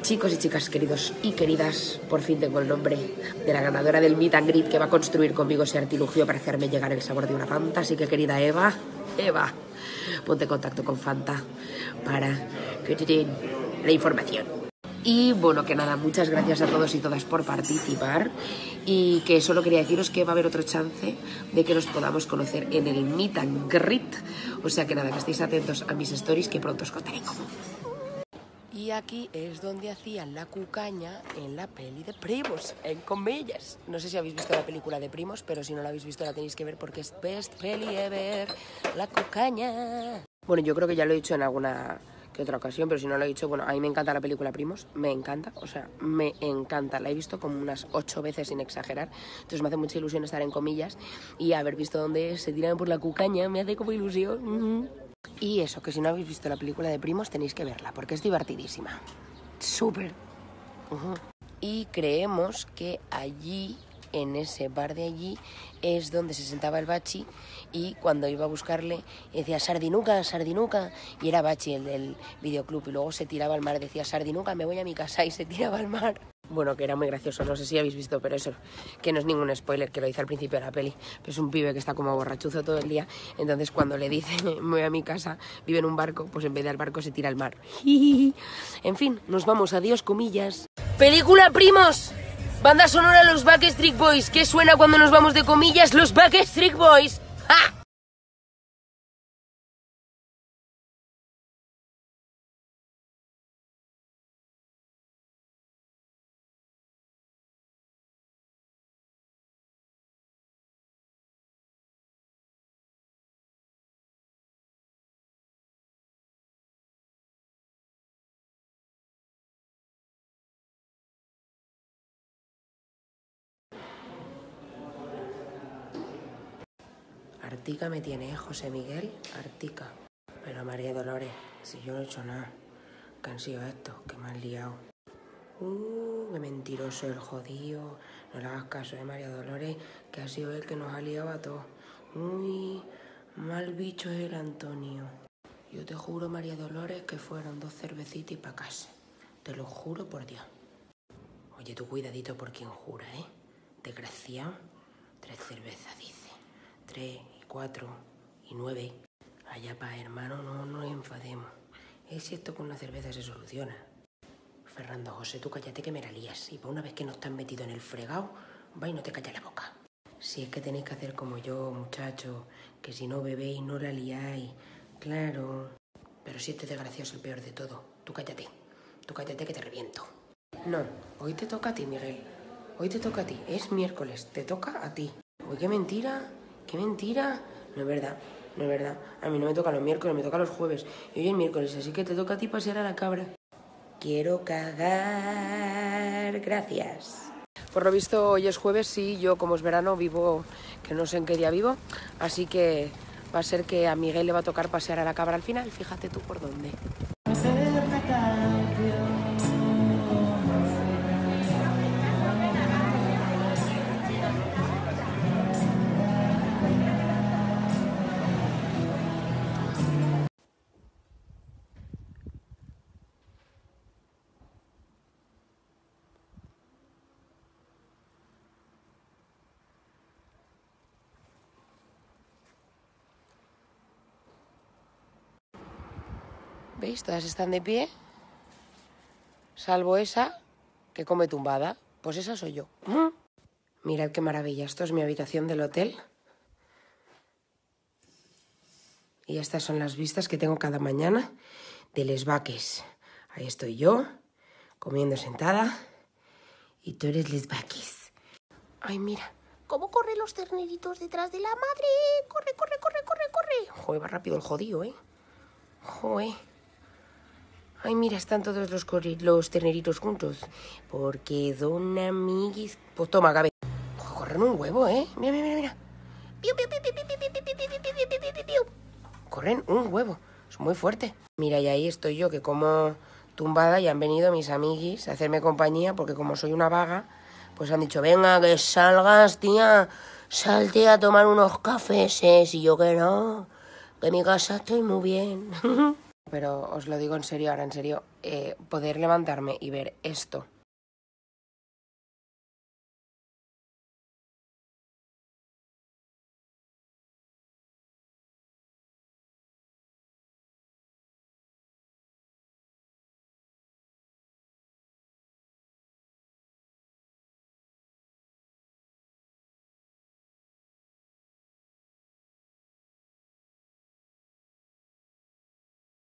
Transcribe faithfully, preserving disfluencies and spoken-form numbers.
Chicos y chicas, queridos y queridas, por fin tengo el nombre de la ganadora del Meet and Greet que va a construir conmigo ese artilugio para hacerme llegar el sabor de una Fanta. Así que, querida Eva, Eva, ponte en contacto con Fanta para que te den la información. Y bueno, que nada, muchas gracias a todos y todas por participar, y que solo quería deciros que va a haber otro chance de que nos podamos conocer en el Meet and Greet. O sea que nada, que estéis atentos a mis stories, que pronto os contaré cómo. Y aquí es donde hacían la cucaña en la peli de Primos, en comillas. No sé si habéis visto la película de Primos, pero si no la habéis visto la tenéis que ver porque es best peli ever, la cucaña. Bueno, yo creo que ya lo he dicho en alguna que otra ocasión, pero si no lo he dicho, bueno, a mí me encanta la película Primos, me encanta, o sea, me encanta. La he visto como unas ocho veces sin exagerar, entonces me hace mucha ilusión estar en comillas y haber visto dónde se tiran por la cucaña, me hace como ilusión. Uh-huh. Y eso, que si no habéis visto la película de Primos tenéis que verla, porque es divertidísima. Súper. Uh-huh. Y creemos que allí, en ese bar de allí, es donde se sentaba el Bachi, y cuando iba a buscarle decía Sardinuca, Sardinuca, y era Bachi el del videoclub, y luego se tiraba al mar, decía Sardinuca, me voy a mi casa, y se tiraba al mar. Bueno, que era muy gracioso, no sé si habéis visto, pero eso, que no es ningún spoiler, que lo dice al principio de la peli, pero es un pibe que está como borrachuzo todo el día, entonces cuando le dice, me voy a mi casa, vive en un barco, pues en vez de al barco se tira al mar. En fin, nos vamos, adiós, comillas. ¡Película Primos! Banda sonora Los Backstreet Boys, ¿qué suena cuando nos vamos de comillas? ¡Los Backstreet Boys! ¡Ja! Artica me tiene, ¿eh, José Miguel? Artica. Pero María Dolores, si yo no he hecho nada, ¿qué han sido estos? Que me han liado. Uh, qué mentiroso el jodido. No le hagas caso, ¿eh, María Dolores? Que ha sido él que nos ha liado a todos. Uy, mal bicho es el Antonio. Yo te juro, María Dolores, que fueron dos cervecitas y pa' casa. Te lo juro por Dios. Oye, tú cuidadito por quien jura, ¿eh? Desgraciado. Tres cervezas, dice. Tres y cuatro y nueve. Allá pa' hermano, no nos enfademos. Es si esto con una cerveza se soluciona. Fernando José, tú cállate que me la lías. Y por una vez que no estás metido en el fregado, va y no te callas la boca. Si es que tenéis que hacer como yo, muchachos, que si no bebéis no la liáis. Claro. Pero si este desgraciado es el peor de todo. Tú cállate. Tú cállate que te reviento. No, hoy te toca a ti, Miguel. Hoy te toca a ti. Es miércoles, te toca a ti. Uy, qué mentira. ¡Qué mentira! No es verdad, no es verdad. A mí no me toca los miércoles, me toca los jueves. Y hoy es miércoles, así que te toca a ti pasear a la cabra. Quiero cagar. Gracias. Por lo visto, hoy es jueves, sí. Yo, como es verano, vivo, que no sé en qué día vivo. Así que va a ser que a Miguel le va a tocar pasear a la cabra al final. Fíjate tú por dónde. ¿Veis? Todas están de pie, salvo esa que come tumbada. Pues esa soy yo. ¿Mm? Mirad qué maravilla. Esto es mi habitación del hotel. Y estas son las vistas que tengo cada mañana de Les Baques. Ahí estoy yo, comiendo sentada. Y tú eres Les Baques. Ay, mira. ¿Cómo corren los terneritos detrás de la madre? Corre, corre, corre, corre, corre. Joder, va rápido el jodido, ¿eh? Joder. Ay, mira, están todos los, los terneritos juntos. Porque don amiguis... Pues toma, Gabe. Corren un huevo, ¿eh? Mira, mira, mira, mira. Piu, piu, piu, piu, piu, piu, piu, piu, piu, piu, piu, piu, piu. Corren un huevo. Es muy fuerte. Mira, y ahí estoy yo, que como tumbada, y han venido mis amiguis a hacerme compañía, porque como soy una vaga, pues han dicho, venga, que salgas, tía. Salte a tomar unos cafés, ¿eh? Y yo que no, que en mi casa estoy muy bien. Pero os lo digo en serio, ahora en serio, eh, poder levantarme y ver esto